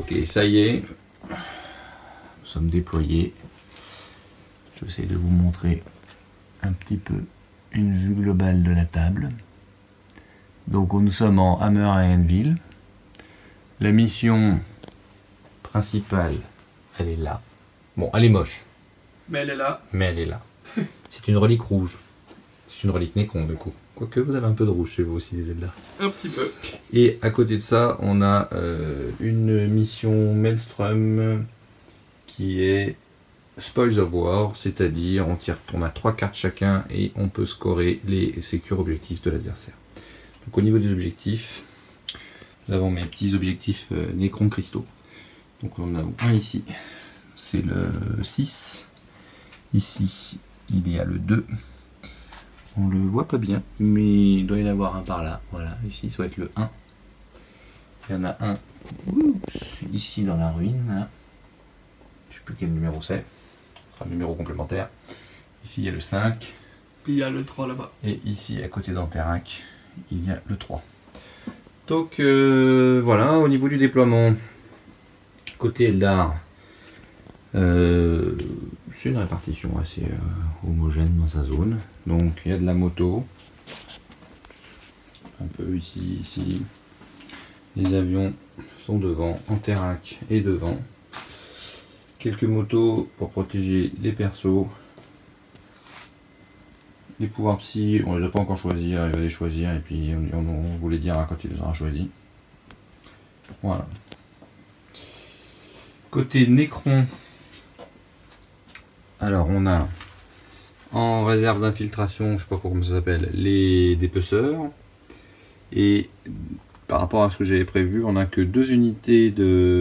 Ok, ça y est, nous sommes déployés. J'essaie de vous montrer un petit peu une vue globale de la table. Donc nous sommes en Hammer et Anvil. La mission principale, elle est là. Bon, elle est moche. Mais elle est là. Mais elle est là. C'est une relique rouge. C'est une relique Necron du coup. Quoique vous avez un peu de rouge chez vous aussi, les Zelda. Un petit peu. Et à côté de ça, on a une mission Maelstrom qui est Spoils of War, c'est-à-dire on a 3 cartes chacun et on peut scorer les sécures objectifs de l'adversaire. Donc au niveau des objectifs, nous avons mes petits objectifs Necron cristaux. Donc on en a un ici, c'est le 6. Ici, il y a le 2. On le voit pas bien, mais il doit y en avoir un par là. Voilà, ici, ça va être le 1. Il y en a un ici dans la ruine. Là. Je ne sais plus quel numéro c'est. Ce sera un numéro complémentaire. Ici, il y a le 5. Puis il y a le 3 là-bas. Et ici, à côté d'Anterac, il y a le 3. Donc, voilà, au niveau du déploiement, côté Eldar, c'est une répartition assez homogène dans sa zone. Donc il y a de la moto, un peu ici, ici. Les avions sont devant, Anterac est devant. Quelques motos pour protéger les persos. Les pouvoirs psy, on les a pas encore choisis, il va les choisir et puis on vous les dira quand il les aura choisis. Voilà. Côté Necron, alors on a en réserve d'infiltration, je sais pas comment ça s'appelle, les dépeceurs. Et par rapport à ce que j'avais prévu, on n'a que les deux unités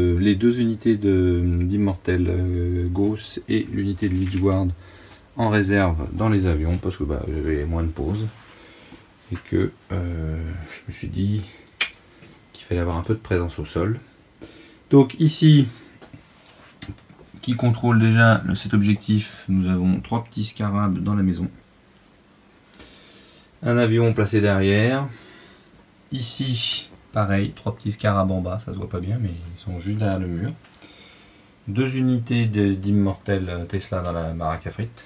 d'Immortel Gauss et l'unité de Lychguard en réserve dans les avions parce que j'avais moins de pauses et que je me suis dit qu'il fallait avoir un peu de présence au sol. Donc ici, qui contrôle déjà cet objectif, nous avons 3 petits scarabs dans la maison. Un avion placé derrière. Ici, pareil, 3 petits scarabs en bas, ça se voit pas bien, mais ils sont juste derrière le mur. 2 unités d'Immortel Tesla dans la baraque à frites.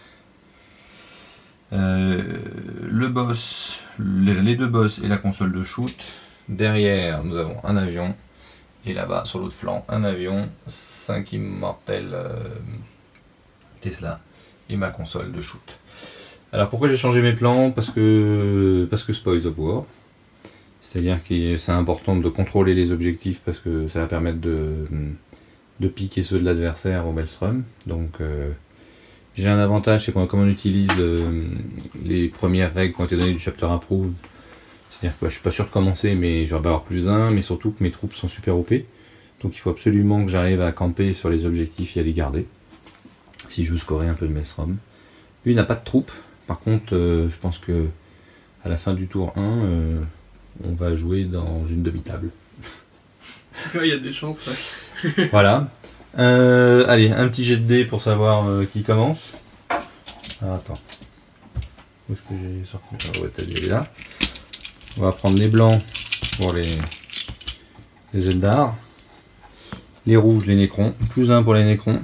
Le boss, les 2 boss et la console de shoot. Derrière, nous avons un avion. Et là-bas, sur l'autre flanc, un avion, 5 Immortel Tesla et ma console de shoot. Alors pourquoi j'ai changé mes plans? Parce que Spoils of War. C'est-à-dire que c'est important de contrôler les objectifs parce que ça va permettre de piquer ceux de l'adversaire au Maelstrom. Donc j'ai un avantage, c'est comme on utilise les premières règles qui ont été données du Chapter Approved. C'est-à-dire que je suis pas sûr de commencer, mais je vais avoir +1, mais surtout que mes troupes sont super OP. Donc il faut absolument que j'arrive à camper sur les objectifs et à les garder. Si je veux scorer un peu de Maelstrom. Lui il n'a pas de troupes. Par contre, je pense que à la fin du tour 1, on va jouer dans une demi-table. Il y a des chances, ouais. Voilà. Allez, un petit jet de dés pour savoir qui commence. Ah, attends. Où est-ce que j'ai sorti? Ah ouais, t'as dit, elle est là. On va prendre les blancs pour les Eldar. Les rouges, les Necrons. +1 pour les Necrons.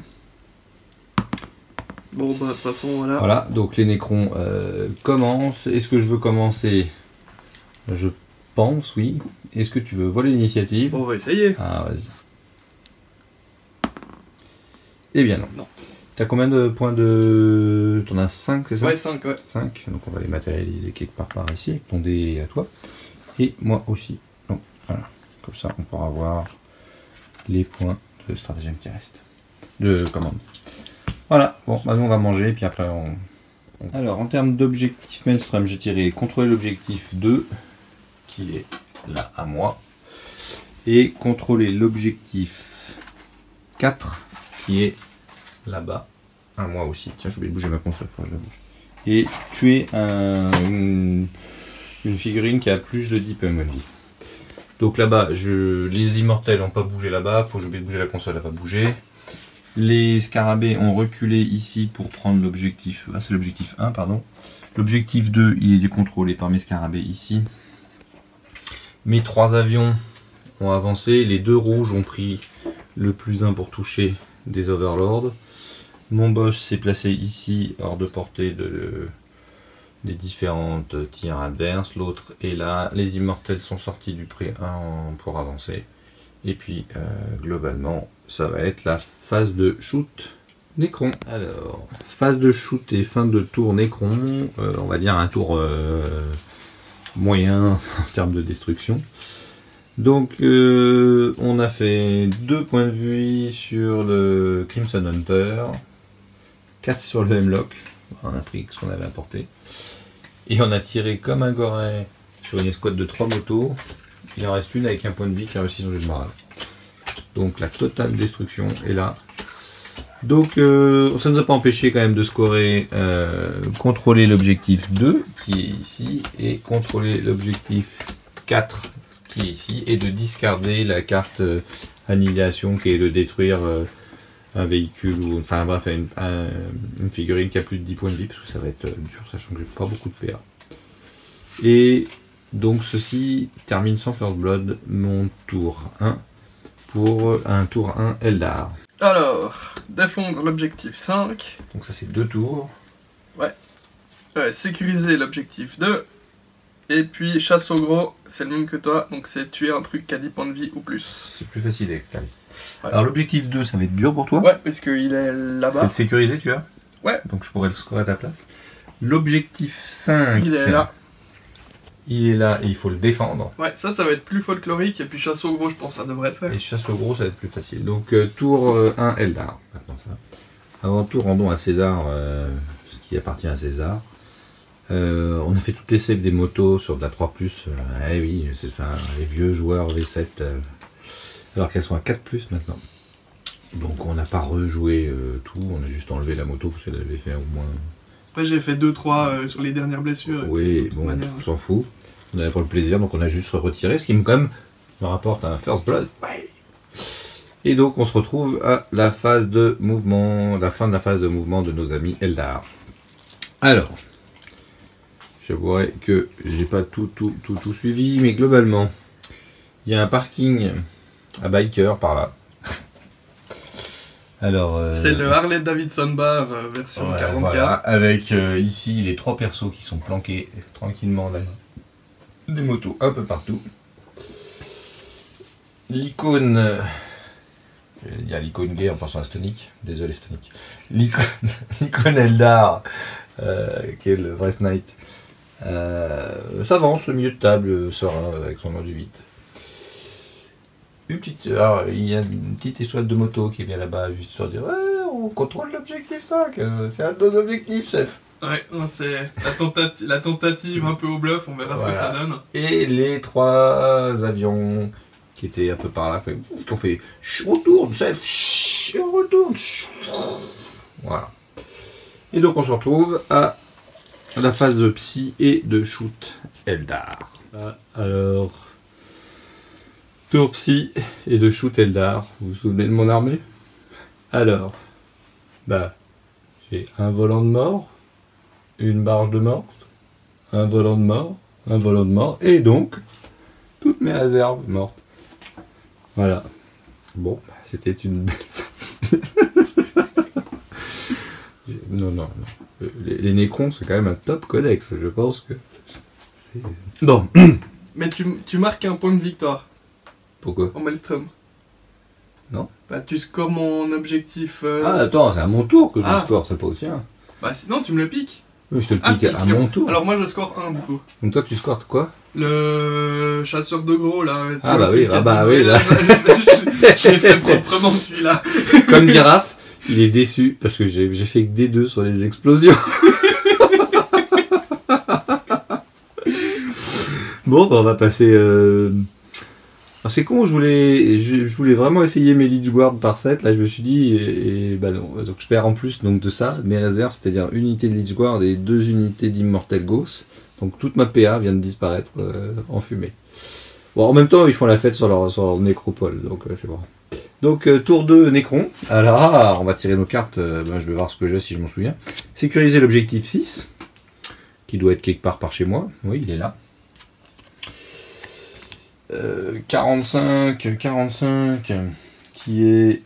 Bon, bah, de toute façon, voilà. Voilà, donc les Necrons commencent. Est-ce que je veux commencer? Je pense, oui. Est-ce que tu veux voler l'initiative? Bon, on va essayer. Ah, vas-y. Eh bien non. Non. T'as combien de points de... T'en as 5, c'est ça? Ouais, 5, ouais. 5, donc on va les matérialiser quelque part par ici, avec ton dé à toi. Et moi aussi. Donc voilà, comme ça on pourra voir les points de stratagème qui restent. De commande. Voilà, bon, bah nous on va manger, et puis après on... Alors en termes d'objectif Maelstrom, j'ai tiré contrôler l'objectif 2, qui est là à moi. Et contrôler l'objectif 4, qui est là-bas, à moi aussi. Tiens, j'ai oublié de bouger ma console, je la bouge. Et tuer une figurine qui a plus de 10 PMV. Donc là-bas, les immortels n'ont pas bougé là-bas, faut que j'oublie de bouger la console, elle va bouger. Les scarabées ont reculé ici pour prendre l'objectif, ah, c'est l'objectif 1, pardon. L'objectif 2, il est contrôlé par mes scarabées ici. Mes 3 avions ont avancé, les 2 rouges ont pris le +1 pour toucher des Overlords. Mon boss s'est placé ici, hors de portée des différentes tirs adverses. L'autre est là. Les immortels sont sortis du pré 1 pour avancer. Et puis, globalement, ça va être la phase de shoot Nécron. Alors, phase de shoot et fin de tour Nécron. On va dire un tour moyen en termes de destruction. Donc, on a fait 2 points de vue sur le Crimson Hunter, 4 sur le Hemlock, on a pris ce qu'on avait apporté, et on a tiré comme un goret sur une escouade de 3 motos. Il en reste une avec un point de vie qui a réussi son jeu de morale. Donc la totale destruction est là. Donc ça ne nous a pas empêché quand même de scorer, contrôler l'objectif 2 qui est ici, et contrôler l'objectif 4 qui est ici, et de discarder la carte annihilation qui est de détruire un véhicule, ou enfin bref, une figurine qui a plus de 10 points de vie, parce que ça va être dur, sachant que j'ai pas beaucoup de PA. Et donc ceci termine sans First Blood mon tour 1 pour un tour 1 Eldar. Alors, défendre l'objectif 5. Donc ça c'est 2 tours. Ouais. Sécuriser l'objectif 2. Et puis chasse au gros, c'est le même que toi, donc c'est tuer un truc qui a 10 points de vie ou plus. C'est plus facile avec Clarisse. Ouais. Alors l'objectif 2, ça va être dur pour toi. Ouais, parce qu'il est C'est là-bas. le sécurisé, tu vois. Ouais. Donc je pourrais le scorer à ta place. L'objectif 5, Il est là. Il est là et il faut le défendre. Ouais, ça va être plus folklorique, et puis chasse au gros, je pense que ça devrait être fait. Et chasse au gros, ça va être plus facile. Donc tour 1 Eldar. Maintenant ça. Avant tout, rendons à César ce qui appartient à César. On a fait toutes les saves des motos sur de la 3+. Eh oui, c'est ça, les vieux joueurs V7. Alors qu'elles sont à 4+ maintenant. Donc on n'a pas rejoué tout, on a juste enlevé la moto parce qu'elle avait fait au moins... Après j'ai fait 2-3 sur les dernières blessures. Oui, bon, on s'en fout. On avait pas le plaisir, donc on a juste retiré, ce qui me, quand même, me rapporte un First Blood. Ouais. Et donc on se retrouve à la phase de mouvement, la fin de la phase de mouvement de nos amis Eldar. Alors, j'avouerai que j'ai pas tout suivi, mais globalement, il y a un parking à biker par là. Alors, c'est le Harley Davidson Bar version 44. Voilà, avec ici les 3 persos qui sont planqués tranquillement derrière des motos un peu partout. L'icône, je vais dire l'icône gay en passant à Stonic, désolé Stonic. L'icône Eldar, qui est le vrai Knight, s'avance au milieu de table, serein avec son nom du 8. Alors, il y a une petite escouade de moto qui vient là-bas juste pour dire ouais, on contrôle l'objectif 5, c'est un de nos objectifs, chef. Ouais, c'est la tentative un peu au bluff, on verra Voilà. ce que ça donne. Et les 3 avions qui étaient un peu par là, qui ont fait retourne, chef, retourne. Voilà. Et donc on se retrouve à la phase de psy et de shoot Eldar. Alors, tour psy et de shoot Eldar. Vous vous souvenez de mon armée? Alors, bah, j'ai un volant de mort, une barge de morte, un volant de mort, un volant de mort, et donc, toutes mes réserves mortes. Voilà. Bon, c'était une belle phase. Non. Les Nécrons, c'est quand même un top codex, je pense que... Bon. Mais tu marques un point de victoire. Pourquoi? En Maelstrom. Non. Bah tu scores mon objectif... Ah attends, c'est à mon tour que je le Ah. score, c'est pas au tien. Bah sinon tu me le piques. Oui, je te le Ah, pique c'est à écrit. mon tour. Alors moi je score 1 du coup. Donc toi tu scores quoi? Le chasseur de gros là. Ah le bah truc oui, qui a ah bah été- oui, là. J'ai fait proprement celui-là. Comme Giraffe, il est déçu parce que j'ai fait que des 2 sur les explosions. Bon, bah on va passer... Alors c'est con, je voulais vraiment essayer mes Lich Guard par 7, là je me suis dit, et bah non, donc je perds en plus donc de ça, mes réserves, c'est-à-dire une unité de Lich Guard et 2 unités d'Immortel Ghost, donc toute ma PA vient de disparaître en fumée. Bon, en même temps, ils font la fête sur leur nécropole, donc c'est bon. Donc tour 2, Nécron, alors on va tirer nos cartes, je vais voir ce que j'ai si je m'en souviens. Sécuriser l'objectif 6, qui doit être quelque part par chez moi, oui il est là. 45, qui est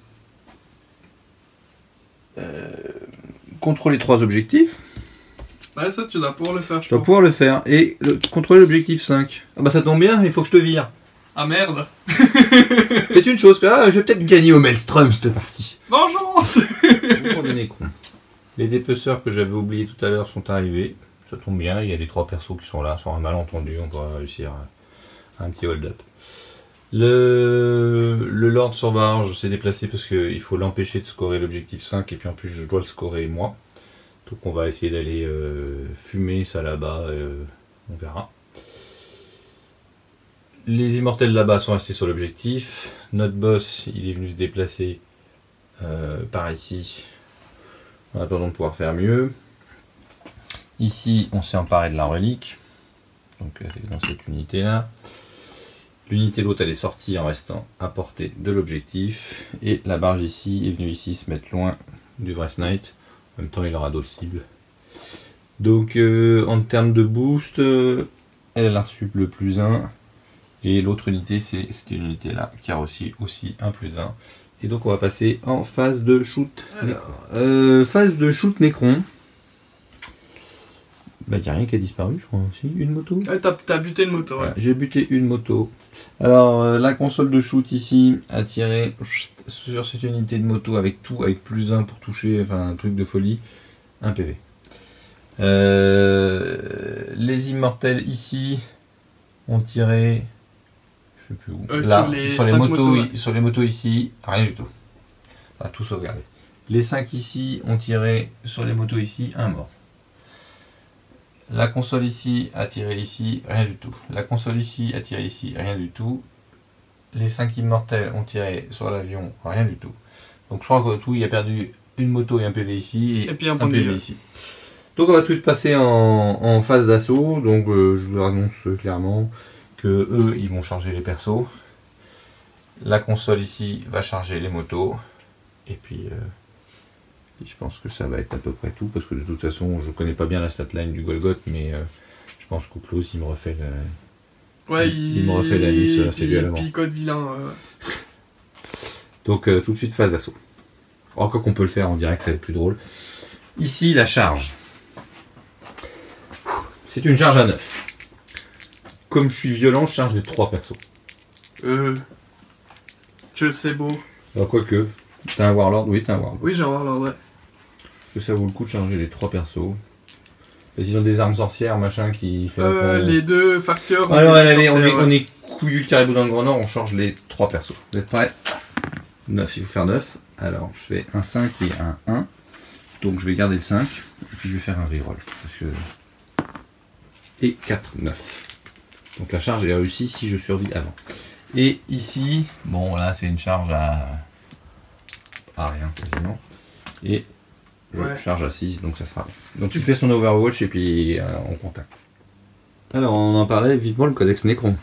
contrôler 3 objectifs. Ouais, ça tu dois pouvoir le faire, Je dois pouvoir le faire. Et contrôler l'objectif 5. Ah bah ça tombe bien, il faut que je te vire. Ah merde. C'est une chose que je vais peut-être gagner au Maelstrom cette partie. Vengeance. Les dépeceurs que j'avais oubliés tout à l'heure sont arrivés. Ça tombe bien, il y a les 3 persos qui sont là, sur un malentendu, on va réussir un petit hold-up. Le Lord Sauvage s'est déplacé parce qu'il faut l'empêcher de scorer l'objectif 5 et puis en plus je dois le scorer moi. Donc on va essayer d'aller fumer ça là-bas, on verra. Les immortels là-bas sont restés sur l'objectif. Notre boss, il est venu se déplacer par ici en attendant de pouvoir faire mieux. Ici, on s'est emparé de la relique. Donc elle est dans cette unité là. L'unité l'autre elle est sortie en restant à portée de l'objectif. Et la barge ici est venue ici se mettre loin du Wraith Knight. En même temps il aura d'autres cibles. Donc en termes de boost, elle a reçu le +1. Et l'autre unité c'est cette unité là qui a aussi un +1. Et donc on va passer en phase de shoot. Phase de shoot Necron. Bah, il n'y a rien qui a disparu, je crois aussi. Une moto. Ouais, t'as buté une moto, ouais. Voilà, j'ai buté une moto. Alors, la console de shoot ici a tiré sur cette unité de moto avec tout, avec +1 pour toucher, enfin un truc de folie, un PV. Les immortels ici ont tiré, je sais plus où, là, sur les motos ici, rien du tout. Enfin, tout sauvegardé. Les 5 ici ont tiré sur les motos ici, un mort. La console ici a tiré ici, rien du tout. La console ici a tiré ici, rien du tout. Les 5 immortels ont tiré sur l'avion, rien du tout. Donc je crois que tout, il a perdu une moto et un PV ici et puis un PV ici. Donc on va tout de suite passer en phase d'assaut. Donc je vous annonce clairement que eux, ils vont charger les persos. La console ici va charger les motos. Et puis... je pense que ça va être à peu près tout, parce que de toute façon, je connais pas bien la statline du Golgoth, mais je pense qu'Ouklos, il me refait la... Ouais, il me refait la liste assez violemment. Il picote vilain. Donc tout de suite, phase d'assaut. Encore qu'on peut le faire en direct, ça va être plus drôle. Ici, la charge. C'est une charge à 9. Comme je suis violent, je charge les 3 persos. Je sais beau. Alors, quoique, t'as un Warlord? Oui, t'as un Warlord. Oui, j'ai un Warlord, ouais. Que ça vaut le coup de charger les 3 persos. Parce qu'ils ont des armes sorcières, machin, qui... les 2 farcieurs... Alors allez, on est couillu de caribou dans le Grand Nord, on change les 3 persos. Vous êtes prêts? 9, il faut faire 9. Alors, je fais un 5 et un 1. Donc je vais garder le 5. Et puis je vais faire un reroll. Parce que... Et 4, 9. Donc la charge est réussie si je survis avant. Et ici, bon là c'est une charge à rien quasiment. Et... je charge à 6, donc ça sera bien. Donc tu fais son Overwatch et puis on contacte. Alors on en parlait vivement le codex Necron.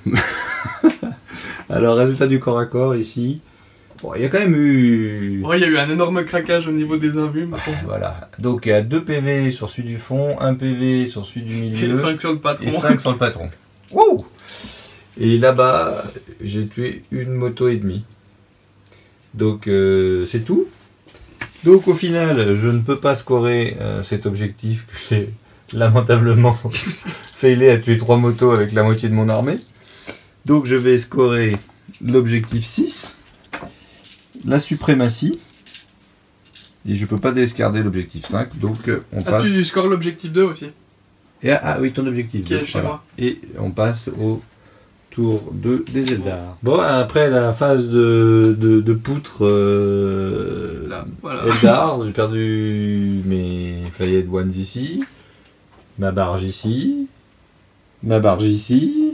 Alors résultat du corps à corps ici. Bon, il y a quand même eu... ouais, il y a eu un énorme craquage au niveau des invus. Voilà. Donc il y a 2 PV sur celui du fond, 1 PV sur celui du milieu. Et 5 sur le patron. Et 5 sur le patron. Wouh! Et là-bas, j'ai tué une moto et demie. Donc c'est tout. Donc au final, je ne peux pas scorer cet objectif que j'ai lamentablement failé à tuer 3 motos avec la moitié de mon armée. Donc je vais scorer l'objectif 6, la suprématie, et je peux pas déscarder l'objectif 5, donc on passe... tu scores l'objectif 2 aussi. Et, oui, ton objectif 2, voilà. Et on passe au tour 2 des Eldar. Bon, après la phase de poutre voilà. Eldar, j'ai perdu mes Flayed Ones ici, ma barge ici, ma barge ici,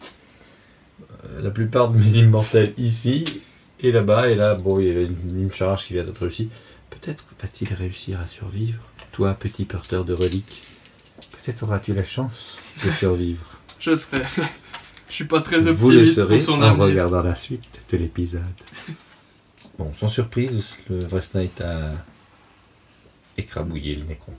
la plupart de mes immortels ici, et là-bas, et là, bon, il y avait une charge qui vient d'être réussie. Peut-être va-t-il réussir à survivre, toi, petit porteur de reliques. Peut-être auras-tu la chance de survivre. Je serai... Je suis pas très optimiste. Vous le serez pour son en avenir. regardant la suite de l'épisode. Bon, sans surprise, le Wraith Knight a écrabouillé le Necron.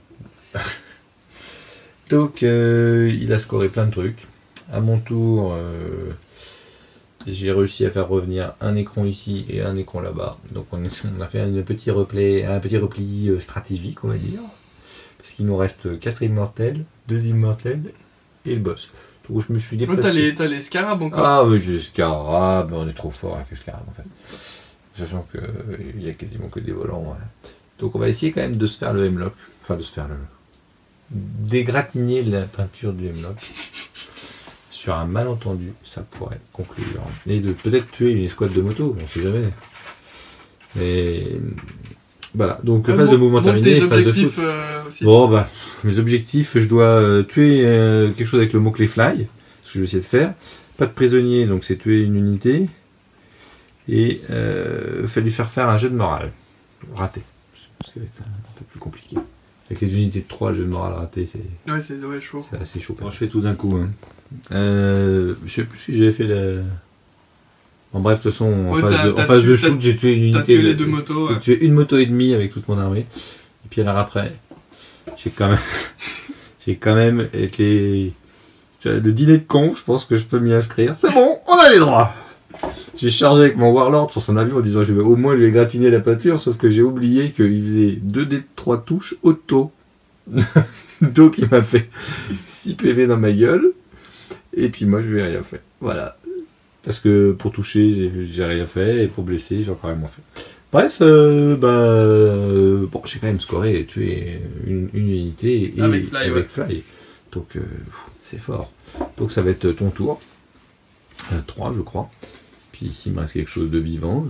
Donc, il a scoré plein de trucs. À mon tour, j'ai réussi à faire revenir un écran ici et un écran là-bas. Donc on a fait un petit repli stratégique, on va dire. Parce qu'il nous reste 4 immortels, 2 immortels et le boss. Donc je me suis déplacé. T'as les scarabs encore. Ah oui, j'ai les scarabs, on est trop fort avec les scarabs en fait. Sachant qu'il n'y a quasiment que des volants. Voilà. Donc on va essayer quand même de se faire le hemlock. Enfin de se faire le... dégratigner la peinture du hemlock. Sur un malentendu, ça pourrait conclure. Et de peut-être tuer une escouade de moto, on sait jamais. Mais voilà, donc phase de mouvement terminée, phase de shoot. Aussi. Bon bah, mes objectifs, je dois tuer quelque chose avec le mot-clé fly, ce que je vais essayer de faire. Pas de prisonnier, donc c'est tuer une unité. Et il fallu faire un jet de morale. Raté. Ça va être un peu plus compliqué. Avec les unités de 3, le jeu de morale raté, c'est chaud. C'est assez chaud. Bon, je fais tout d'un coup. Hein. Je sais plus si j'avais fait la... En bref, de toute façon, en phase de shoot, j'ai tué une unité. T'as tué les 2 motos. J'ai tué une moto et demie avec toute mon armée. Et puis alors après, j'ai quand même été... Le dîner de con, je pense que je peux m'y inscrire. C'est bon, on a les droits. J'ai chargé avec mon Warlord sur son avion en disant au moins je vais gratiner la peinture, sauf que j'ai oublié qu'il faisait 2 des 3 touches auto. Donc il m'a fait 6 PV dans ma gueule. Et puis moi je lui ai rien fait. Voilà. Parce que pour toucher, j'ai rien fait. Et pour blesser, j'ai encore rien fait. Bref, bon, j'ai quand même scoré et tué une unité et avec Fly. Donc c'est fort. Donc ça va être ton tour. 3 je crois. Puis s'il me reste quelque chose de vivant,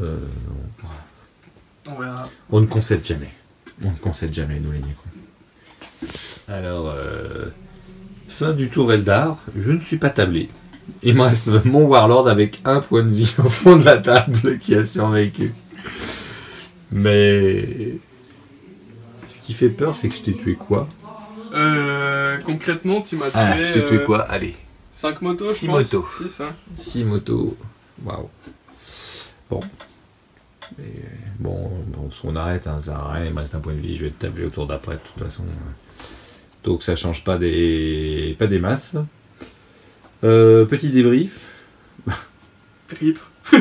on verra. On ne concède jamais. On ne concède jamais, nous les Nécrons. Alors, fin du tour Eldar, je ne suis pas tablé. Il me reste mon Warlord avec 1 point de vie au fond de la table qui a survécu. Mais ce qui fait peur, c'est que je t'ai tué quoi? Concrètement, tu m'as tué... Ah, je t'ai tué quoi? Allez. 5 motos, 6 motos. 6, hein. 6 motos. Waouh. Bon. Et bon, si on arrête, hein, ça sert à rien, il me reste 1 point de vie, je vais te tabler au tour d'après de toute façon. Donc ça change pas des masses. Petit débrief. Trip.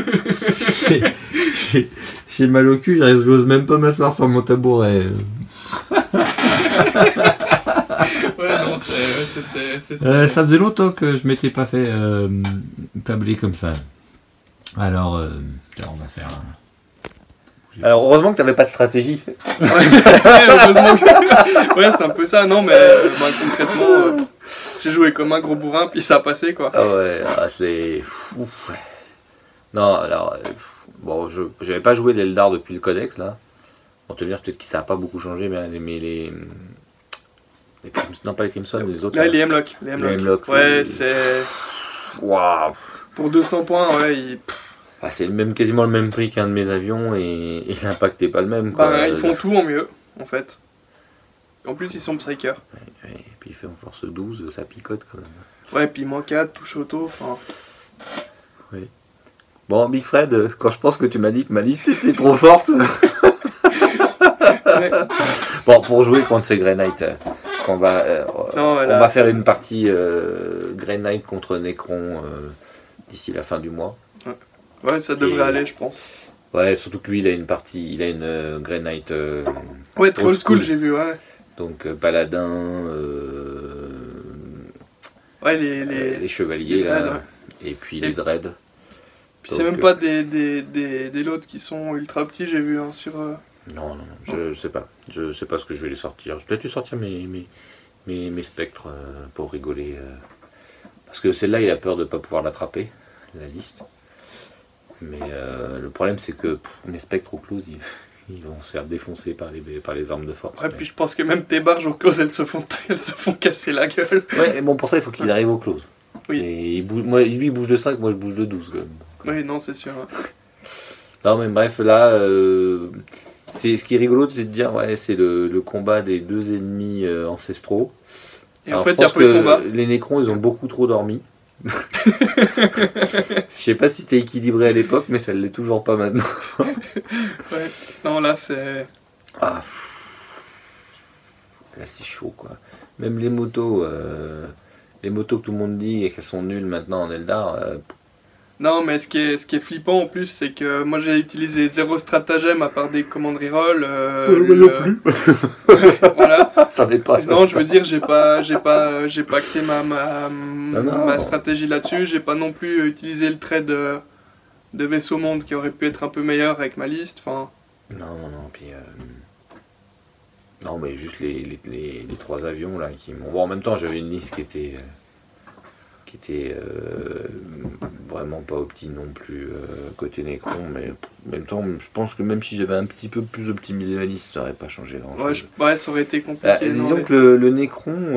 J'ai mal au cul, j'ose même pas m'asseoir sur mon tabouret. Ouais, non, c'était... Ça faisait longtemps que je m'étais pas fait tabler comme ça. Alors, on va faire... Alors, heureusement que tu n'avais pas de stratégie. Ouais, c'est un peu ça, non, mais concrètement, j'ai joué comme un gros bourrin, puis ça a passé, quoi. Ah ouais, c'est... Ouf. Non, alors... Bon, je n'avais pas joué l'Eldar depuis le Codex, là. Pour te dire, peut-être que ça n'a pas beaucoup changé, mais les non, pas les Crimson, mais les autres. Là, les Hemlock. Les Hemlock, ouais, c'est... Waouh. Pour 200 points, ouais, c'est quasiment le même prix qu'un de mes avions et l'impact n'est pas le même. Quoi. Bah, ils font tout en mieux, en fait. En plus, ils sont Psyker. Ouais, et puis il fait en force 12, ça picote quand même. Ouais, puis moins 4, touche auto, enfin... Oui. Bon, Big Fred, quand je pense que tu m'as dit que ma liste était trop forte... Ouais. Bon, pour jouer contre ces Grey Knight, on va faire une partie Grey Knight contre Necron d'ici la fin du mois. Ouais, ça devrait aller, je pense. Ouais, surtout que lui, il a une Grey Knight. Ouais, très old school, j'ai vu, ouais. Donc, Paladin, ouais, les chevaliers, les dreads, là, ouais. et puis les dreads. Puis c'est même pas des lots qui sont ultra petits, j'ai vu, hein, sur... Non, je sais pas. Je sais pas ce que je vais les sortir. Je vais peut-être lui sortir mes spectres pour rigoler. Parce que celle-là, il a peur de ne pas pouvoir l'attraper, la liste. Mais le problème, c'est que mes spectres au close, ils vont se faire défoncer par les armes de force. Ouais, puis je pense que même tes barges au close, elles se font casser la gueule. Ouais, et bon, pour ça, il faut qu'il arrive au close. Oui. Et lui, il bouge de 5, moi, je bouge de 12. Quand même. Oui, non, c'est sûr. Non, mais bref, là... ce qui est rigolo, c'est de dire, ouais, c'est le combat des 2 ennemis ancestraux. Et alors, en fait, il y a pas de combat. Les Nécrons, ils ont beaucoup trop dormi. Je sais pas si t'es équilibré à l'époque, mais ça l'est toujours pas maintenant. Ouais, non, là, c'est... Là, c'est chaud, quoi. Même les motos que tout le monde dit et qu'elles sont nulles maintenant en Eldar... Non, mais ce qui est flippant en plus, c'est que moi j'ai utilisé zéro stratagème à part des commandes reroll. Non plus. Voilà. Ça n'est pas. Non, je veux dire, j'ai pas axé ma non. stratégie là-dessus. J'ai pas non plus utilisé le trait de vaisseau monde qui aurait pu être un peu meilleur avec ma liste. Enfin. Non, puis. Non, mais juste les 3 avions là qui m'ont. Bon, en même temps, j'avais une liste qui était vraiment pas opti non plus côté Necron, mais en même temps, je pense que même si j'avais un petit peu plus optimisé la liste, ça aurait pas changé grand chose. Ouais, ça aurait été compliqué. Disons que le Necron,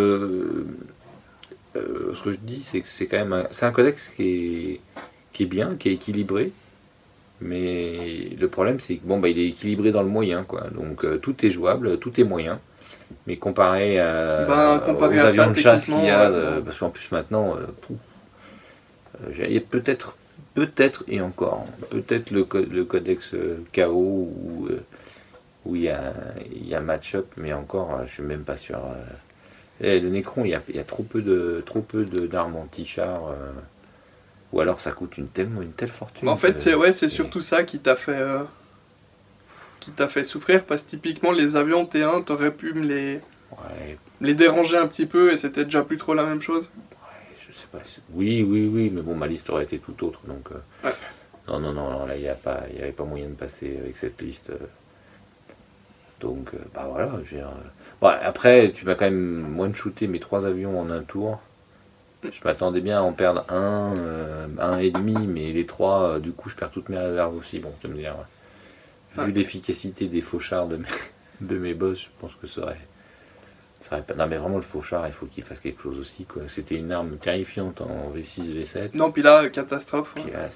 ce que je dis, c'est que c'est quand même c'est un codex qui est bien, qui est équilibré. Mais le problème, c'est que il est équilibré dans le moyen, quoi. Donc tout est jouable, tout est moyen. Mais comparé aux avions de chasse qu'il y a, parce qu'en plus maintenant, il y a peut-être et encore, peut-être le codex KO où il y a match-up, mais encore, je suis même pas sûr. Le Necron, il y a trop peu d'armes anti-char. Ou alors ça coûte une telle fortune. En fait, c'est surtout ça qui t'a fait souffrir, parce que typiquement les avions T1, t'aurais pu les déranger un petit peu et c'était déjà plus trop la même chose. Ouais, je sais pas. Oui, mais bon, ma liste aurait été tout autre, donc. Ouais. Non, là il n'y avait pas moyen de passer avec cette liste. Donc, voilà. Je veux dire, après, tu vas quand même one-shooter mes 3 avions en un tour. Je m'attendais bien à en perdre un et demi, mais les 3, du coup, je perds toutes mes réserves aussi. Bon, tu me dire, vu l'efficacité des fauchards de mes boss, je pense que ça aurait pas. Non, mais vraiment, le fauchard, il faut qu'il fasse quelque chose aussi, quoi. C'était une arme terrifiante en V6, V7. Non, puis là, catastrophe. Puis là,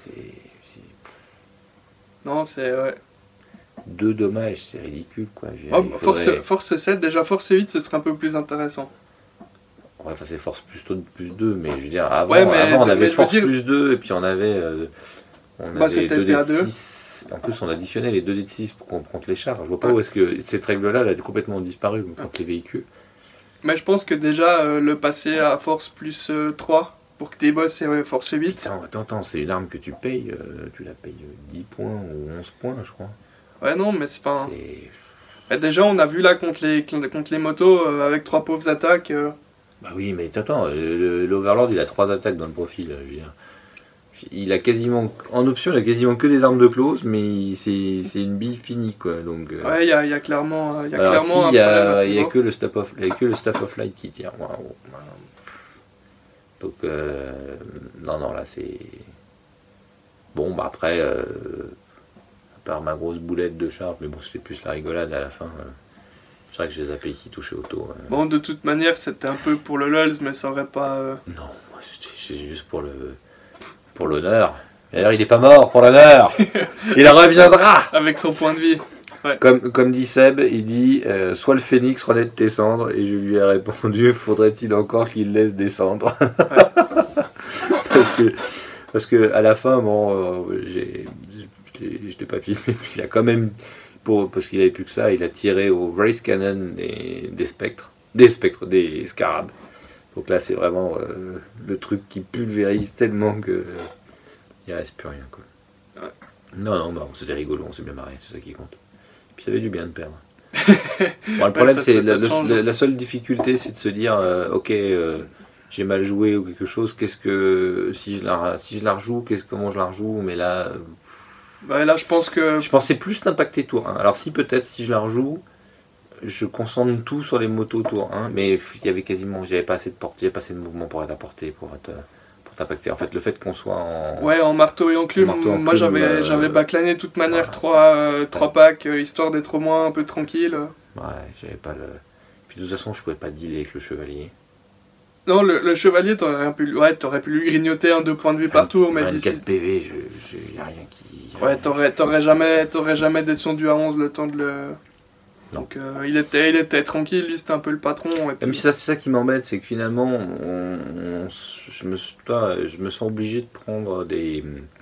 Non, c'est. Ouais. 2 dommages, c'est ridicule, quoi. Force 7, déjà Force 8, ce serait un peu plus intéressant. Ouais, enfin, c'est force plus 2, mais je veux dire, avant on avait force plus 2, et puis on avait 2 d 6. En plus, on additionnait les 2 d 6 pour qu'on compte les chars. Je vois pas où est-ce que cette règle-là, elle a complètement disparu contre les véhicules. Mais je pense que déjà, le passer à force plus 3 pour que tes boss aient force 8. Attends, c'est une arme que tu payes, tu la payes 10 points ou 11 points, je crois. Ouais, non, mais c'est pas. Déjà, on a vu là contre les motos avec 3 pauvres attaques. Bah oui, mais attends, l'Overlord il a 3 attaques dans le profil. Je veux dire. Il a quasiment, en option, il a quasiment que des armes de close, mais c'est une bille finie, quoi. Donc, ouais, il y a clairement. Il y a que le Staff of Light qui tire. Wow. Donc, non, là c'est. Bon, bah après, à part ma grosse boulette de charge, mais bon, c'était plus la rigolade à la fin. C'est vrai que je les appelais qui touchaient auto. Bon, de toute manière, c'était un peu pour le lulz, mais ça aurait pas. Non, c'est juste pour l'honneur. D'ailleurs, il est pas mort pour l'honneur. Il reviendra avec son point de vie. Ouais. Comme dit Seb, il dit soit le phénix relaie de tes cendres, et je lui ai répondu faudrait-il encore qu'il laisse descendre. Ouais. parce que à la fin, bon, je t'ai pas filmé, mais il a quand même. Parce qu'il avait plus que ça, il a tiré au Race Cannon des scarabs. Donc là, c'est vraiment le truc qui pulvérise tellement que il reste plus rien, quoi. Ouais. Non, c'était rigolo, on s'est bien marré, c'est ça qui compte. Puis ça fait du bien de perdre. Bon, le problème, c'est la seule difficulté, c'est de se dire, ok, j'ai mal joué ou quelque chose. Qu'est-ce que si je la rejoue, comment je la rejoue, mais là. Bah là, je pensais plus d'impacter tour 1. Alors si je la rejoue, je concentre tout sur les motos tour 1, mais il y avait j'avais pas assez de portée, il n'y avait pas assez de mouvement pour être à portée, pour t'impacter. En fait, le fait qu'on soit en... Ouais, en marteau et enclume, moi j'avais backlané de toute manière 3 packs, histoire d'être au moins un peu tranquille. Ouais, j'avais pas le... Puis de toute façon, je pouvais pas dealer avec le chevalier. Non, le chevalier, t'aurais pu lui grignoter 2 points de vue par tour, mais 24 PV, y a rien qui... Ouais, t'aurais jamais descendu à 11 le temps de le... Non. Donc il était tranquille, lui c'était un peu le patron. Et puis... Mais c'est ça qui m'embête, c'est que finalement, je me sens obligé de prendre des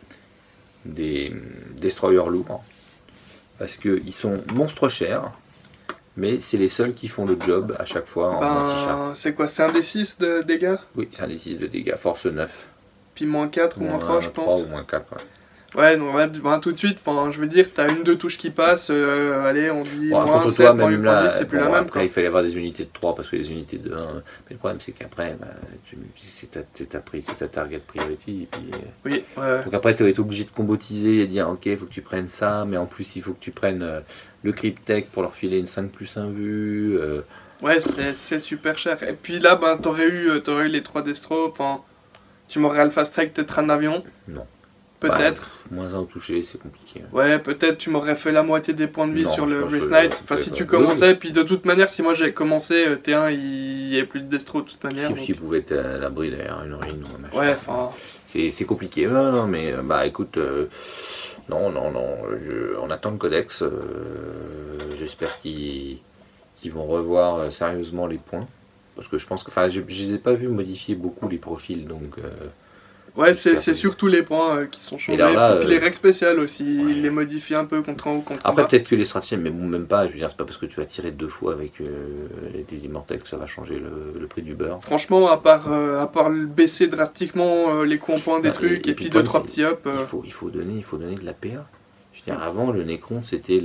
destroyers lourds, parce qu'ils sont monstres chers, mais c'est les seuls qui font le job à chaque fois en anti-char. C'est quoi, c'est un D6 de dégâts? Oui, c'est un D6 de dégâts, force 9. puis -4 ou -3 je pense. 3 ou -4, ouais. Ouais, donc ben, tout de suite, je veux dire, t'as 1-2 touches qui passent, allez, on dit Bon, contre -7, toi, même là, c'est plus bon, la même. après, Quoi. il fallait avoir des unités de 3 parce que les unités de 1. Mais le problème, c'est qu'après, bah, c'est ta target priority. Et puis, Oui, ouais. donc après, tu es obligé de combotiser et dire, ok, il faut que tu prennes ça, mais en plus, il faut que tu prennes le Cryptek pour leur filer une 5+1 vue. Ouais, c'est super cher. Et puis là, ben, t'aurais eu les 3 destros, tu m'aurais alpha strike peut-être un avion. Non. Peut-être. Bah, moins 1 au toucher, c'est compliqué. Ouais, peut-être tu m'aurais fait la moitié des points de vie Non, sur le je Race Knight. je Enfin, si pas. tu commençais, puis de toute manière, si moi j'ai commencé T1, il n'y avait plus de destro de toute manière. Si, donc- si pouvait être à l'abri derrière une urine ou un machin. Ouais, enfin. C'est compliqué. Non, mais bah écoute, non, on attend le codex. J'espère qu'ils vont revoir sérieusement les points. Parce que je pense que, enfin, je les ai pas vus modifier beaucoup les profils, donc. Ouais, c'est surtout les points qui sont changés. là, Et puis les règles spéciales aussi, ouais. ils les modifient un peu contre en haut, contre en Après, bas. peut-être que les stratégies, mais bon, même pas. Je veux dire, c'est pas parce que tu vas tirer 2 fois avec des immortels que ça va changer le prix du beurre. Franchement, à part baisser drastiquement les coups en point des Bah, trucs, et puis puis le 2-3 problème, petits up. Il faut donner de la PA. Je veux dire, avant, le Necron, c'était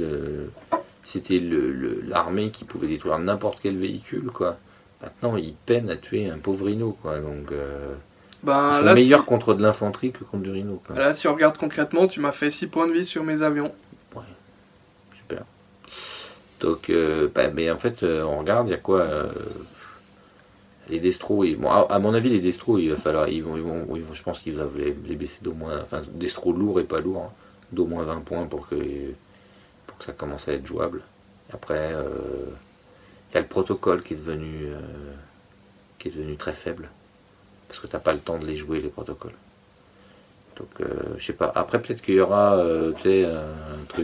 l'armée qui pouvait détruire n'importe quel véhicule, quoi. Maintenant, ils peinent à tuer un pauvre rhino, quoi. Donc, ils Ben, sont là, meilleurs contre de l'infanterie que contre du rhino, quoi. là, si on regarde concrètement, tu m'as fait 6 points de vie sur mes avions. Ouais, super. Donc, mais en fait, on regarde, il y a quoi les destros, bon, à mon avis, les destros, il va falloir, ils vont, je pense qu'ils doivent les baisser d'au moins, enfin, destros lourds et pas lourds, hein, d'au moins 20 points pour que ça commence à être jouable. Après, il y a le protocole qui est devenu très faible, parce que t'as pas le temps de les jouer, les protocoles. Donc, je sais pas. Après, peut-être qu'il y aura, tu sais, un truc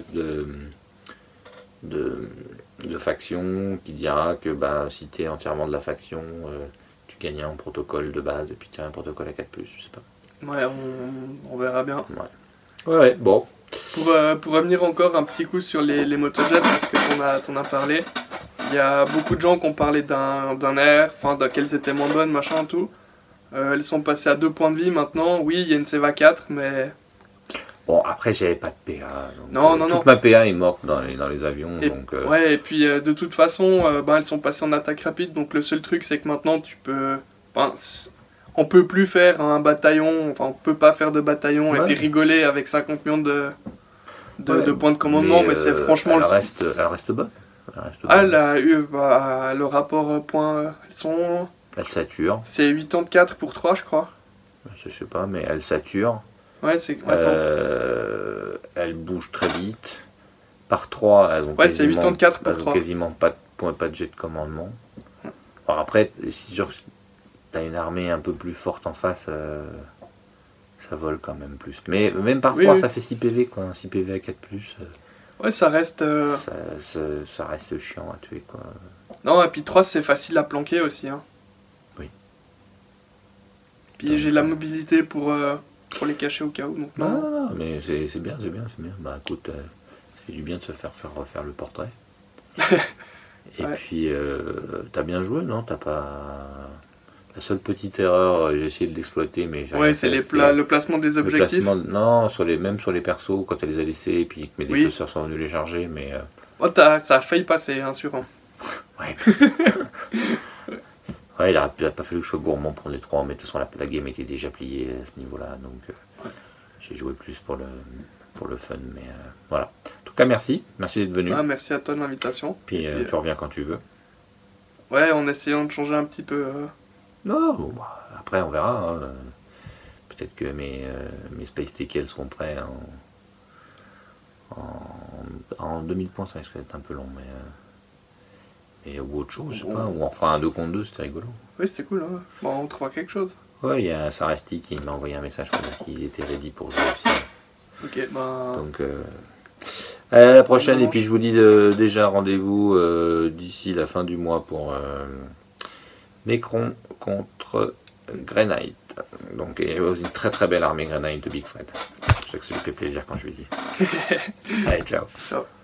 de faction qui dira que bah, si tu es entièrement de la faction, tu gagnes un protocole de base et puis tu as un protocole à 4+, je sais pas. Ouais, on verra bien. Ouais, bon. Pour revenir encore un petit coup sur les motojets, parce que t'en as parlé, il y a beaucoup de gens qui ont parlé d'un air, enfin qu'elles étaient moins bonnes, machin, tout. Elles sont passées à 2 points de vie maintenant. Oui, il y a une Seva 4, mais... Bon, après, j'avais pas de PA. Donc, Non. toute ma PA est morte dans les avions. Et, donc, ouais, et puis de toute façon, elles sont passées en attaque rapide. Donc le seul truc, c'est que maintenant, tu peux... on peut plus faire un bataillon. Enfin, on peut pas faire de bataillon ouais. et puis rigoler avec 50 millions de points de commandement. Mais c'est franchement... Elle reste bonne. Elle a eu le rapport points... Elles sont... Elle sature. C'est 84 pour 3, je crois. Je sais pas, mais elle sature. Ouais, c'est... Elle bouge très vite. Par 3, elles ont c'est 84 pour 3. Quasiment pas de jet de commandement. Alors après, si tu as une armée un peu plus forte en face, ça vole quand même plus. Mais même par 3, ça fait 6 PV, quoi. 6 PV à 4+. Ouais, ça reste... Ça reste chiant à tuer, quoi. Non, et puis 3, c'est facile à planquer aussi. Hein. Oui. Puis j'ai la mobilité pour les cacher au cas où. Donc non, mais c'est bien. Bah écoute, ça fait du bien de se faire refaire le portrait. Et puis, t'as bien joué, non? T'as pas... La seule petite erreur, j'ai essayé de l'exploiter, mais j'ai... Ouais, c'est le placement des objectifs. Non, même sur les persos, quand elle les a laissés, et puis que mes déplaceurs sont venus les charger, mais... ça a failli passer, hein, sur un. Ouais. Ouais, il a pas fallu que je sois gourmand pour les 3, mais de toute façon, la game était déjà pliée à ce niveau-là, donc j'ai joué plus pour le fun, mais voilà. En tout cas, merci d'être venu. Ah, merci à toi de l'invitation. Puis tu reviens quand tu veux. Ouais, en essayant de changer un petit peu... Non, bon, après on verra. Hein. Peut-être que mes Space TKL seront prêts en 2000 points, ça risque d'être un peu long, mais ou autre chose, je sais pas. Ou on fera un 2 contre 2, c'était rigolo. Oui, c'était cool. Hein. Bon, on trouvera quelque chose. Ouais, il y a Sarasti qui m'a envoyé un message pour dire qu'il était ready pour jouer aussi. Ok, ben... Donc, à la prochaine, et puis je vous dis déjà rendez-vous d'ici la fin du mois pour Necron contre Grey Knight. Donc, il y a une très très belle armée Grey Knight de Big Fred. Je sais que ça lui fait plaisir quand je lui dis. Allez, ciao. Ciao.